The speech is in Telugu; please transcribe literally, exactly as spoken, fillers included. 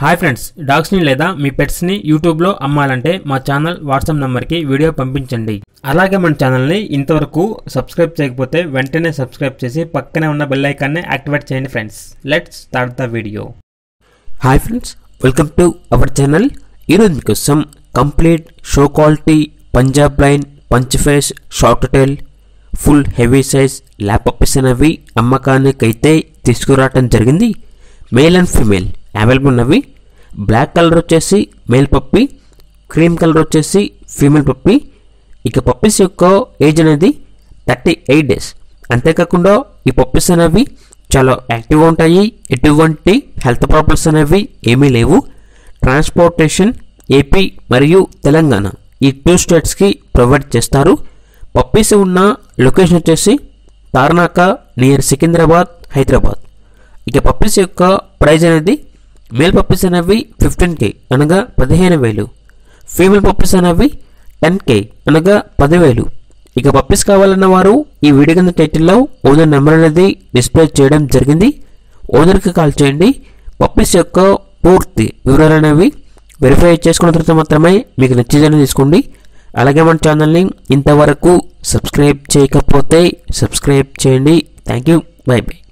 హాయ్ ఫ్రెండ్స్, డాగ్స్ని లేదా మీ పెట్స్ని యూట్యూబ్లో అమ్మాలంటే మా ఛానల్ వాట్సాప్ నెంబర్కి వీడియో పంపించండి. అలాగే మన ఛానల్ని ఇంతవరకు సబ్స్క్రైబ్ చేయకపోతే వెంటనే సబ్స్క్రైబ్ చేసి పక్కనే ఉన్న బెల్ ఐకాన్ని యాక్టివేట్ చేయండి friends. Let's start the video. Hi friends, welcome to our channel. ఈరోజు మీకోసం complete show quality Punjab line punch face short tail full heavy size lap puppies అనేవి అమ్మకానికైతే తీసుకురావటం జరిగింది. మేల్ అండ్ ఫీమేల్ అవైలబుల్ ఉన్నవి. బ్లాక్ కలర్ వచ్చేసి మేల్ పప్పి, క్రీమ్ కలర్ వచ్చేసి ఫీమేల్ పప్పి. ఇక పప్పీస్ యొక్క ఏజ్ అనేది థర్టీ ఎయిట్ డేస్. అంతేకాకుండా ఈ పప్పీస్ అనేవి చాలా యాక్టివ్గా ఉంటాయి. ఎటువంటి హెల్త్ ప్రాబ్లమ్స్ అనేవి ఏమీ లేవు. ట్రాన్స్పోర్టేషన్ ఏపీ మరియు తెలంగాణ ఈ టూ స్టేట్స్కి ప్రొవైడ్ చేస్తారు. పప్పీస్ ఉన్న లొకేషన్ వచ్చేసి తార్నాక నియర్ సికింద్రాబాద్, హైదరాబాద్. ఇక పప్పీస్ యొక్క ప్రైజ్ అనేది మేల్ పప్పీస్ అనేవి ఫిఫ్టీన్ కే అనగా పదిహేను వేలు, ఫీమేల్ పప్పీస్ అనేవి టెన్ కే అనగా పదివేలు. ఇక పప్పీస్ కావాలన్న వారు ఈ వీడియో కింద టైటిల్లో ఓనర్ నెంబర్ అనేది డిస్ప్లే చేయడం జరిగింది. ఓనర్కి కాల్ చేయండి. పప్పీస్ యొక్క పూర్తి వివరాలు అనేవి వెరిఫై చేసుకున్న తర్వాత మాత్రమే మీకు నచ్చేదని తీసుకోండి. అలాగే మన ఛానల్ని ఇంతవరకు సబ్స్క్రైబ్ చేయకపోతే సబ్స్క్రైబ్ చేయండి. Thank you. Bye by.